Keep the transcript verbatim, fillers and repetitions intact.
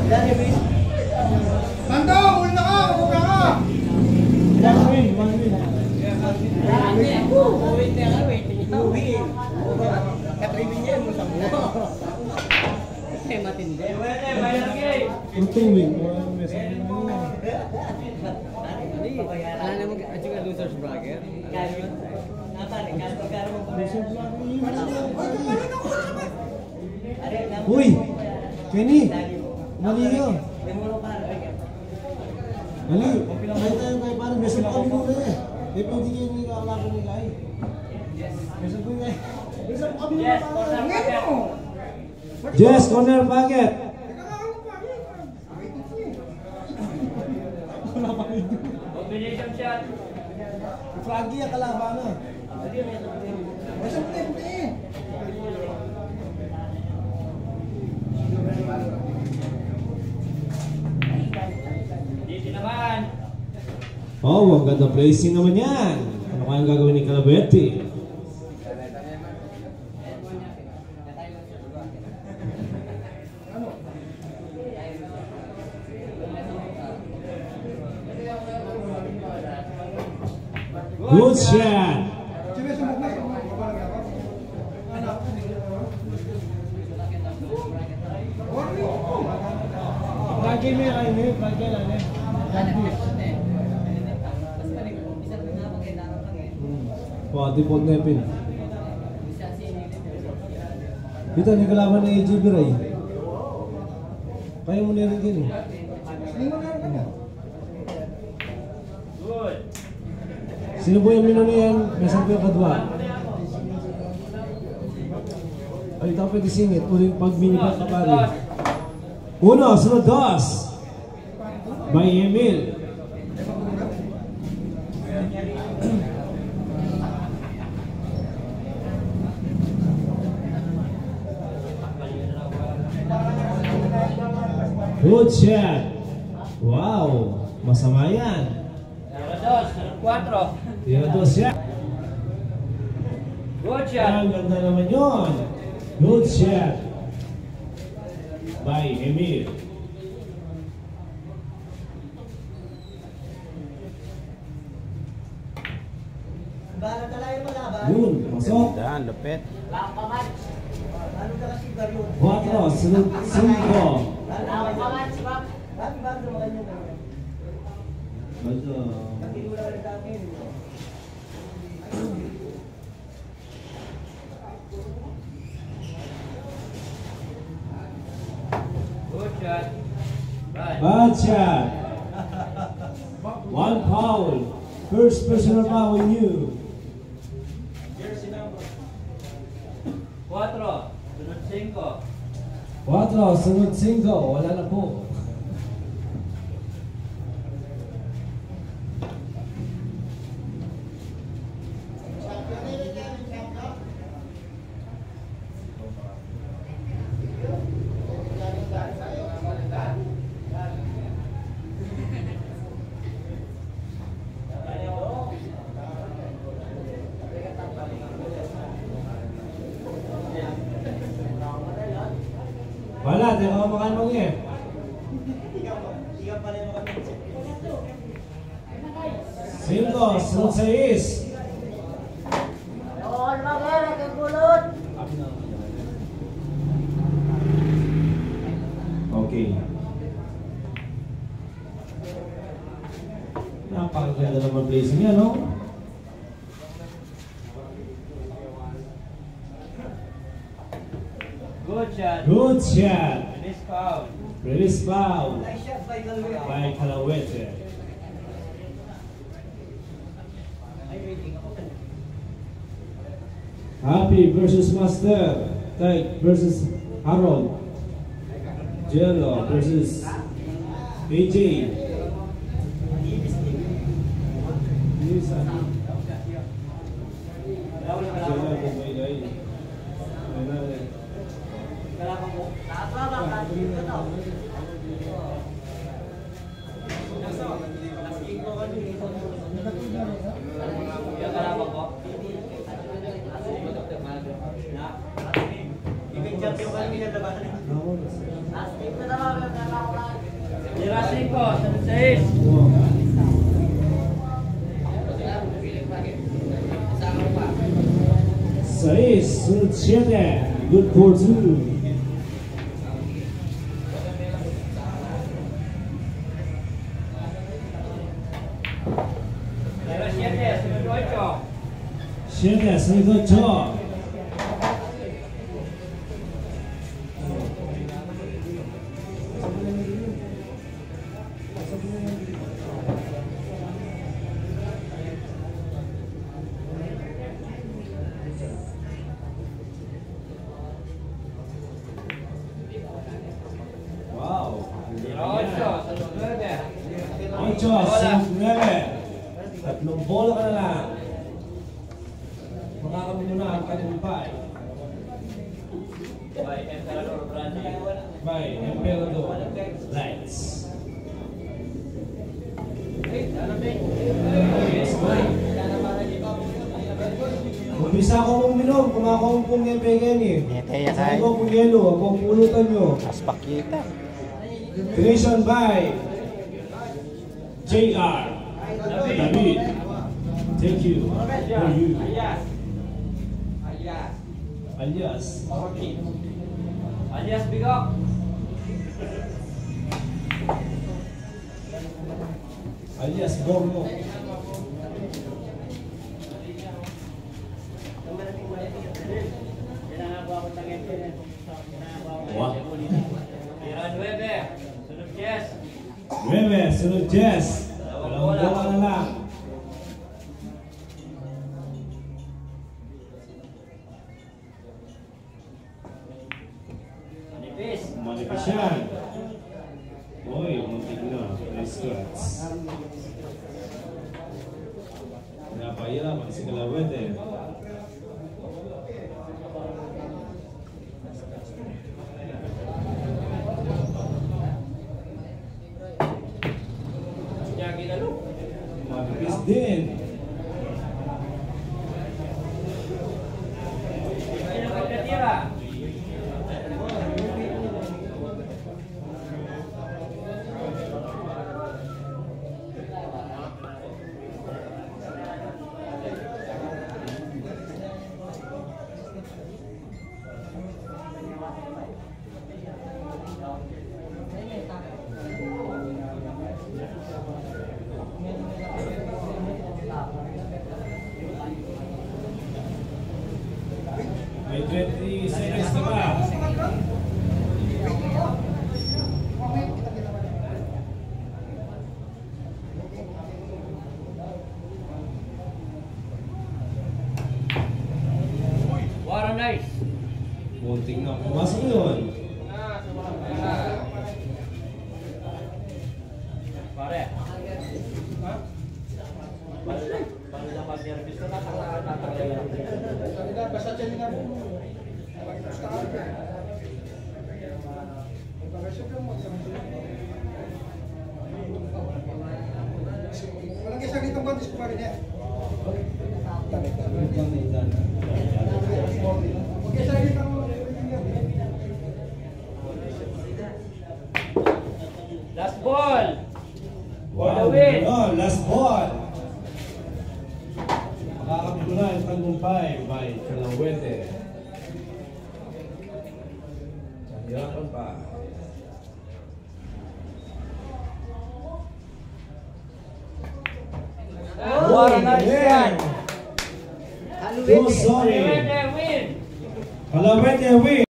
Sando, uli na ka, mabuka ka. One win, one win. Wait na nga, wait. Win. Katribin niya mo sa mga. Eh, matindi. Yung two win. May sabi mo yun. Alam na mo, at yung loser's bracket. Uy! Kenny! Mali yun! Mali! Kahit tayo kayo parang may sabi kami muna eh. Eh, pwede kayo nila kakalaban ni Kai. May sabi nga eh. May sabi kami muna parang. Jess, corner bucket! Combination shot. Froggy ang kalaban na. Basta puti-puti. Dito naman. Oh, ang ganda placing naman yan. Ano kayang gagawin ni Calabetti? Good shot! Lagi mo yung kayo, lagi lang eh. Pwede po nepin. Dito, nagkalaban ng A J B Ray. Kaya mo na rin din eh. Good. Sino po yung minano yan? May sabi yung kadwa. Ay, ito pwede singit. Uling pag minipat ka pari. Uno, sunod dos. By Emil. Good shot. Wow, masama yan. Dos, cuatro. Tira dos shot. Good shot. Ang ganda naman yun. Good shot. By Emil. Yun, pasok. Dan, lepet. Cuatro, sunod, cinco. Bago. Good shot. Right. Bad shot. One foul. First personal foul on you. Cuatro. Sunod cinco. Cuatro, sunod cinco. Wala na po. Wala, di ako makan mo eh. Cinco, sunod seis. Okay. Napakaganda naman placing niya, no? Good shot. Good shot. Release foul. Release foul. By Calawete. Happy versus Master. Tyke versus Harold. Jello versus A J. Ibig champion kami na labanan. Seis. Seis, sunod siete. Good for two. Pero siete, sunod ocho. Siete, sunod ocho. Wow. Ocho, sunod nueve. Ocho, sunod nueve. Tatlong bola ka na lang. Makakamit mo na ang tagumpay. By Emperador Brandi. By Emperador Lights. Umpisa ko mong minom, kumakaw pong ngepegen eh. Sabi ko pong yelo, ako ang pulutan nyo. Aspakita. Creation by J R David. Thank you for you. Alias. Alias. Alias. Alias Bigok. Alias Borno. Wah. Tira nueve. Sunod Jess. Nueve, sunod Jess. Dalawang bola na lang. Manipis. Manipis yan. Uy, muntik na. Nice cuts. Napahirapan si Kalawete. Niya ginalo. Manipis din. Ay na pagkatira. May twenty seconds na ba? What a nice. Muntik na. Pumasok yun. Pare. Ha? Paano lang mag-nervous na tataklaan? Basta dyan nga mo. Walang kisah dito ba? Disco pa rin yan. Kisah dito mo. Last ball. For the Wow, win. oh, last ball. Makakamit mo na yung tagumpay by Kalawete. Hirapan pa. What a nice shot. So sorry. Win. Kalawete win.